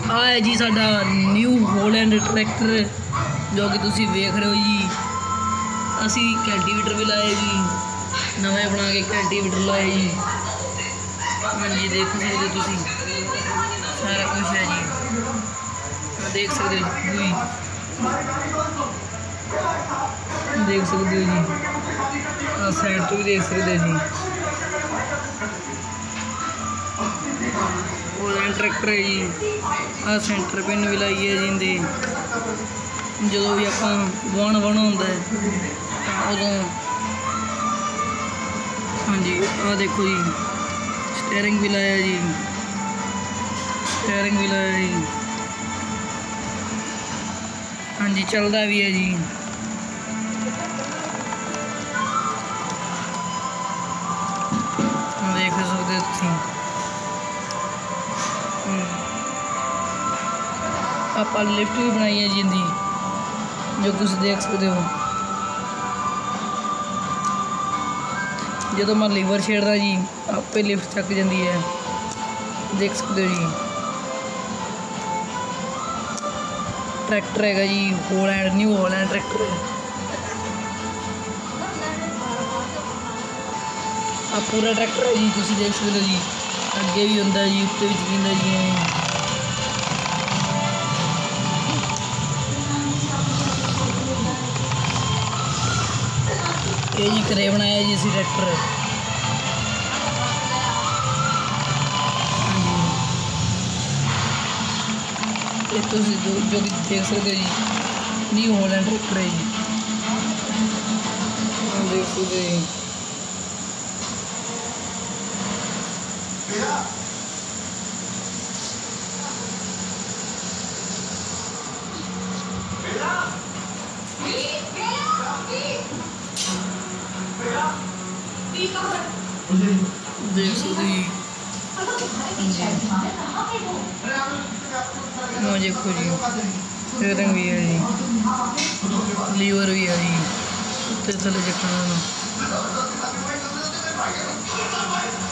आ है जी साडा new Holland tractor जो कि तुसी वेख रहे हो जी। असी कल्टीवेटर भी लाए जी, नवे बना के कल्टीवेटर लाए जी। हाँ जी देख सकते हो तुसी, सारा कुछ है जी। देख सकते हो जी, देख सकते हो जी। साइड तो भी देख सकते हो जी। होलैंड ट्रैक्टर है जी। आ सेंटर पिन भी लाई है जी इनकी, जो भी आप वाहन वाहना होंगे उदों। हाँ जी आ देखो जी, स्टेयरिंग भी लाया जी, स्टेयरिंग भी लाया जी। हाँ जी चलता भी है जी। देख सकते हो तुम, आप लिफ्ट भी बनाई है जी इनकी, जो तुम देख सकते हो। जो मैं लीवर छेड़दा जी आपे लिफ्ट चक जाती है, देख सकते हो जी। ट्रैक्टर है जी होलैंड, न्यू होलैंड ट्रैक्टर है। आप पूरा ट्रैक्टर है जी, तुम देख सकते हो जी। अगे भी होंगे जी, उत्ते भी चींदा जी। ये जी घरे बनाया जी असी ट्रैक्टर। ये तो जो कि देख सकते हो जी, न्यू होलैंड ट्रैक्टर है जी। देख सकते हो जी। देख सकते जी, देखो जी स्टेयरिंग भी है जी, लीवर भी है जी, उत्ते थले चकना।